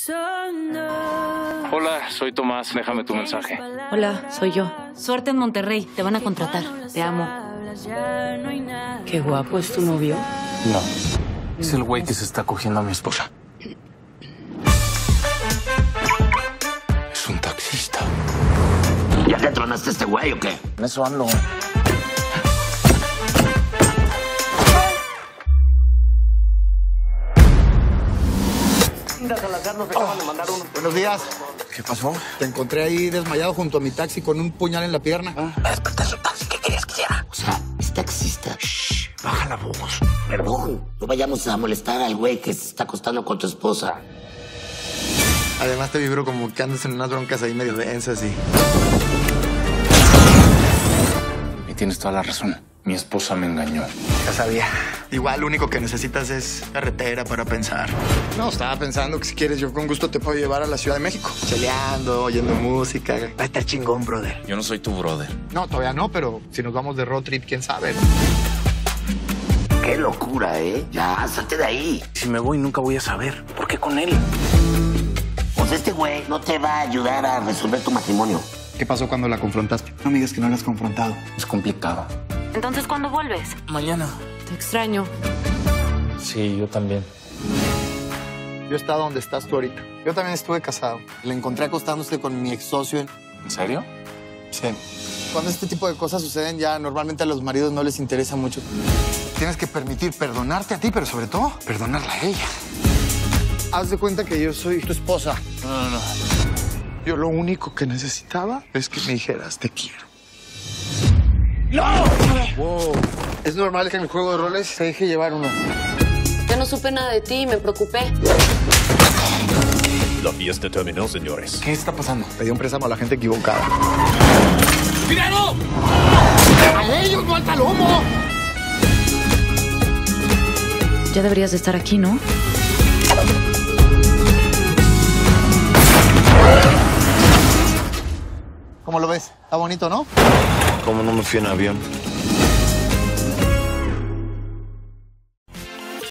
Hola, soy Tomás. Déjame tu mensaje. Hola, soy yo. Suerte en Monterrey. Te van a contratar. Te amo. Qué guapo. ¿Es tu novio? No. Es el güey que se está cogiendo a mi esposa. Es un taxista. ¿Ya te tronaste este güey o qué? En eso ando. Buenos días. ¿Qué pasó? Te encontré ahí desmayado junto a mi taxi con un puñal en la pierna. Despertar su taxi, ¿qué querías que hiciera? O sea, es taxista. Shh, baja la voz. Perdón, no vayamos a molestar al güey que se está acostando con tu esposa. Además te vibro como que andas en unas broncas ahí medio densas y... Y tienes toda la razón. Mi esposa me engañó. Ya sabía. Igual lo único que necesitas es carretera para pensar. No, estaba pensando que si quieres yo con gusto te puedo llevar a la Ciudad de México. Cheleando, oyendo música. Va a estar chingón, brother. Yo no soy tu brother. No, todavía no, pero si nos vamos de road trip, quién sabe. Qué locura, ¿eh? Ya, salte de ahí. Si me voy, nunca voy a saber. ¿Por qué con él? Pues este güey no te va a ayudar a resolver tu matrimonio. ¿Qué pasó cuando la confrontaste? No me digas que no la has confrontado. Es complicado. Entonces, ¿cuándo vuelves? Mañana. Te extraño. Sí, yo también. Yo he estado donde estás tú ahorita. Yo también estuve casado. Le encontré acostándose con mi ex socio. ¿En serio? Sí. Cuando este tipo de cosas suceden, ya normalmente a los maridos no les interesa mucho. Tienes que permitir perdonarte a ti, pero sobre todo, perdonarla a ella. Haz de cuenta que yo soy tu esposa. No. Yo lo único que necesitaba es que me dijeras te quiero. ¡No! Wow. Es normal que en el juego de roles te deje llevar uno. Yo no supe nada de ti y me preocupé. La fiesta terminó, señores. ¿Qué está pasando? Pedí un préstamo a la gente equivocada. ¡Cuidado! ¡A ellos, no al palomo! Ya deberías de estar aquí, ¿no? ¿Cómo lo ves? Está bonito, ¿no? ¿Cómo no me fui en avión?